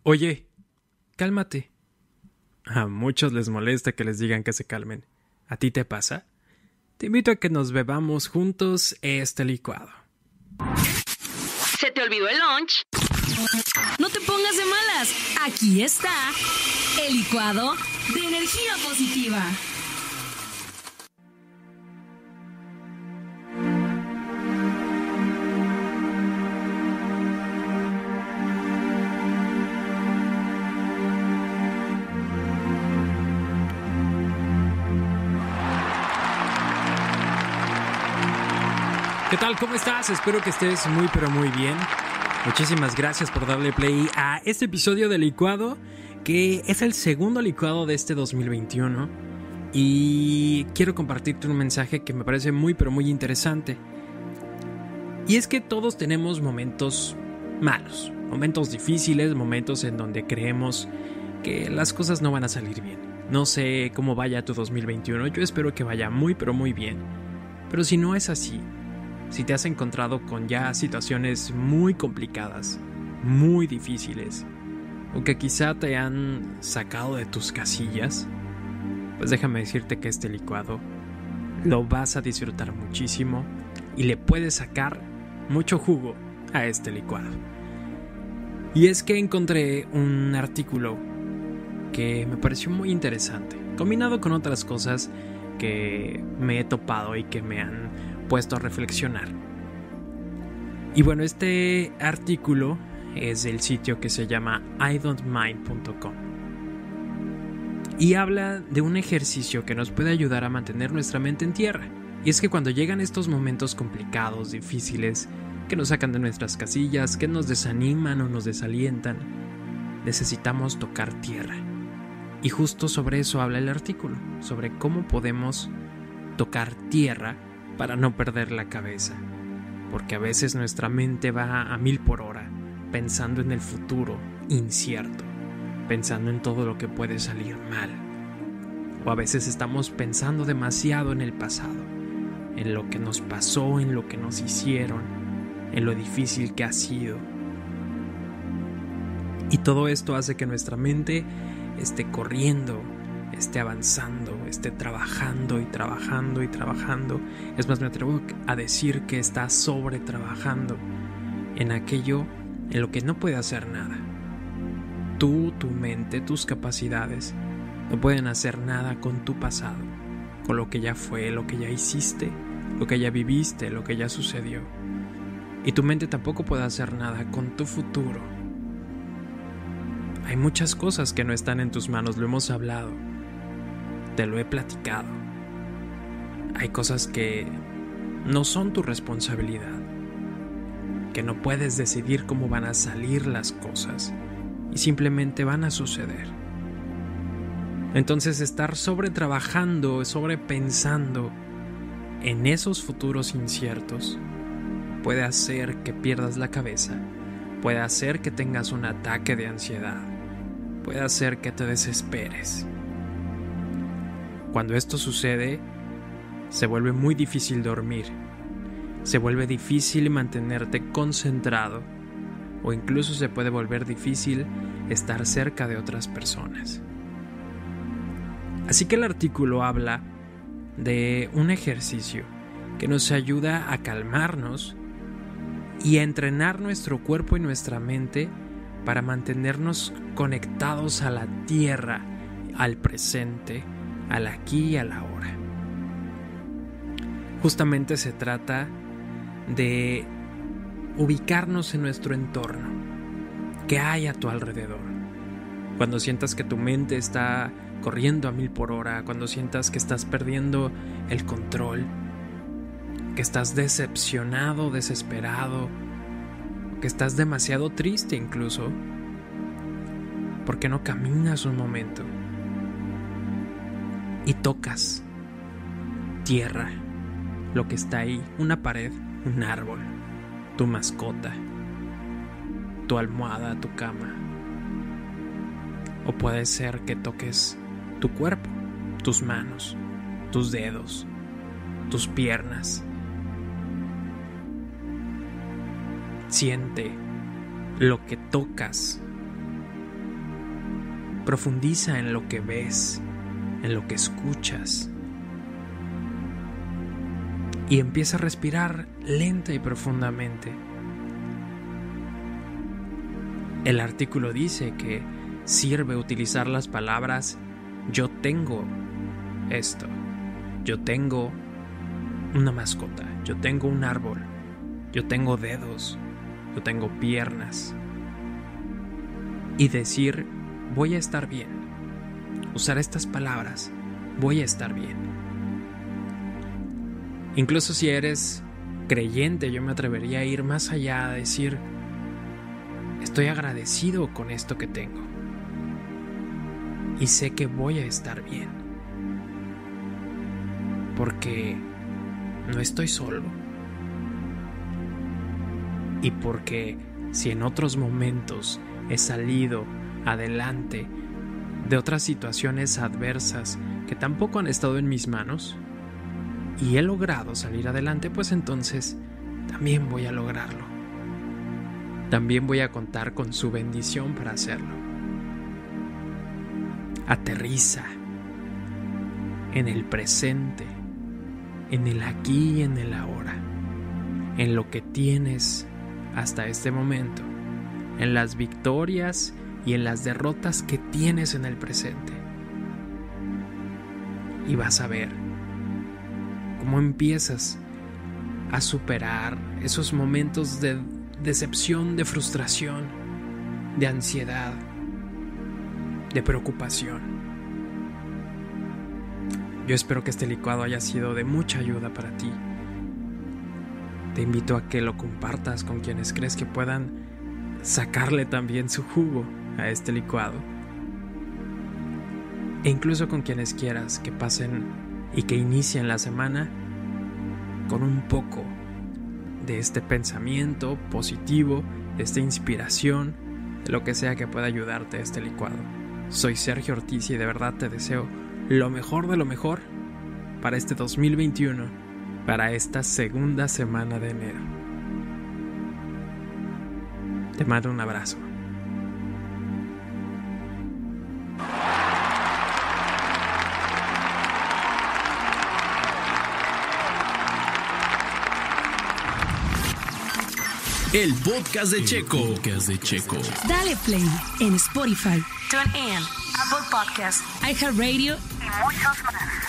Oye, cálmate. A muchos les molesta que les digan que se calmen. ¿A ti te pasa? Te invito a que nos bebamos juntos este licuado. ¿Se te olvidó el lunch? No te pongas de malas. Aquí está el licuado de energía positiva. ¿Qué tal? ¿Cómo estás? Espero que estés muy pero muy bien. Muchísimas gracias por darle play a este episodio de Licuado, que es el segundo licuado de este 2021. Y quiero compartirte un mensaje que me parece muy pero muy interesante. Y es que todos tenemos momentos malos, momentos difíciles, momentos en donde creemos que las cosas no van a salir bien. No sé cómo vaya tu 2021, yo espero que vaya muy pero muy bien. Pero si no es así, si te has encontrado con ya situaciones muy complicadas, muy difíciles, o que quizá te han sacado de tus casillas, pues déjame decirte que este licuado lo vas a disfrutar muchísimo y le puedes sacar mucho jugo a este licuado. Y es que encontré un artículo que me pareció muy interesante, combinado con otras cosas que me he topado y que me han puesto a reflexionar. Y bueno, este artículo es del sitio que se llama idon'tmind.com y habla de un ejercicio que nos puede ayudar a mantener nuestra mente en tierra. Y es que cuando llegan estos momentos complicados, difíciles, que nos sacan de nuestras casillas, que nos desaniman o nos desalientan, necesitamos tocar tierra. Y justo sobre eso habla el artículo, sobre cómo podemos tocar tierra para no perder la cabeza, porque a veces nuestra mente va a 1000 por hora, pensando en el futuro incierto, pensando en todo lo que puede salir mal, o a veces estamos pensando demasiado en el pasado, en lo que nos pasó, en lo que nos hicieron, en lo difícil que ha sido, y todo esto hace que nuestra mente esté corriendo, esté avanzando, esté trabajando y trabajando y trabajando. Es más, me atrevo a decir que está sobretrabajando en aquello en lo que no puede hacer nada. Tú, tu mente, tus capacidades no pueden hacer nada con tu pasado, con lo que ya fue, lo que ya hiciste, lo que ya viviste, lo que ya sucedió. Y tu mente tampoco puede hacer nada con tu futuro. Hay muchas cosas que no están en tus manos, lo hemos hablado. Te lo he platicado. Hay cosas que no son tu responsabilidad, que no puedes decidir cómo van a salir las cosas y simplemente van a suceder. Entonces estar sobretrabajando, sobrepensando en esos futuros inciertos puede hacer que pierdas la cabeza, puede hacer que tengas un ataque de ansiedad, puede hacer que te desesperes. Cuando esto sucede, se vuelve muy difícil dormir, se vuelve difícil mantenerte concentrado o incluso se puede volver difícil estar cerca de otras personas. Así que el artículo habla de un ejercicio que nos ayuda a calmarnos y a entrenar nuestro cuerpo y nuestra mente para mantenernos conectados a la tierra, al presente, al aquí y a la ahora. Justamente se trata de ubicarnos en nuestro entorno, qué hay a tu alrededor. Cuando sientas que tu mente está corriendo a 1000 por hora, cuando sientas que estás perdiendo el control, que estás decepcionado, desesperado, que estás demasiado triste incluso, ¿por qué no caminas un momento y tocas tierra, lo que está ahí, una pared, un árbol, tu mascota, tu almohada, tu cama? O puede ser que toques tu cuerpo, tus manos, tus dedos, tus piernas. Siente lo que tocas Profundiza en lo que ves, en lo que escuchas. Y empieza a respirar lenta y profundamente. El artículo dice que sirve utilizar las palabras yo tengo esto, yo tengo una mascota, yo tengo un árbol, yo tengo dedos, yo tengo piernas. Y decir voy a estar bien. Usar estas palabras, voy a estar bien. Incluso si eres creyente, yo me atrevería a ir más allá, a decir estoy agradecido con esto que tengo. Y sé que voy a estar bien. Porque no estoy solo. Y porque si en otros momentos he salido adelante de otras situaciones adversas que tampoco han estado en mis manos y he logrado salir adelante, pues entonces también voy a lograrlo. También voy a contar con su bendición para hacerlo. Aterriza en el presente, en el aquí y en el ahora, en lo que tienes hasta este momento, en las victorias y en las derrotas que tienes en el presente. Y vas a ver cómo empiezas a superar esos momentos de decepción, de frustración, de ansiedad, de preocupación. Yo espero que este licuado haya sido de mucha ayuda para ti. Te invito a que lo compartas con quienes crees que puedan sacarle también su jugo a este licuado. E incluso con quienes quieras que pasen y que inicien la semana con un poco de este pensamiento positivo, de esta inspiración, de lo que sea que pueda ayudarte a este licuado. Soy Sergio Ortiz y de verdad te deseo lo mejor de lo mejor para este 2021, para esta segunda semana de enero. Te mando un abrazo. El podcast de Checo. Dale play en Spotify, TuneIn, Apple Podcasts iHeartRadio y muchos más.